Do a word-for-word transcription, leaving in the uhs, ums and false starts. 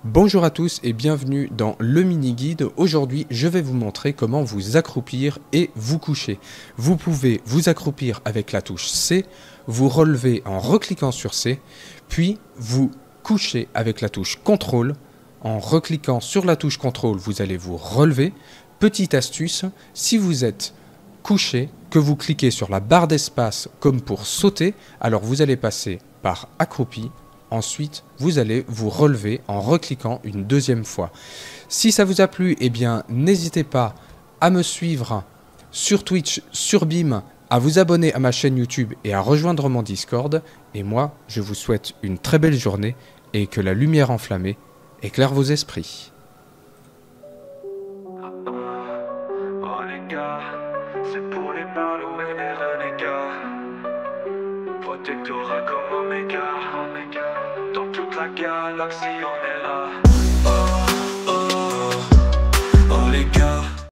Bonjour à tous et bienvenue dans le mini-guide. Aujourd'hui, je vais vous montrer comment vous accroupir et vous coucher. Vous pouvez vous accroupir avec la touche C, vous relever en recliquant sur C, puis vous coucher avec la touche contrôle. En recliquant sur la touche contrôle, vous allez vous relever. Petite astuce, si vous êtes couché, que vous cliquez sur la barre d'espace comme pour sauter, alors vous allez passer par accroupi. Ensuite, vous allez vous relever en recliquant une deuxième fois. Si ça vous a plu, eh bien, n'hésitez pas à me suivre sur Twitch, sur Bim, à vous abonner à ma chaîne YouTube et à rejoindre mon Discord. Et moi, je vous souhaite une très belle journée et que la lumière enflammée éclaire vos esprits. Oh les gars, c'est pour les balous et les renégats. Protectorat comme Omega. Dans toute la galaxie on est là.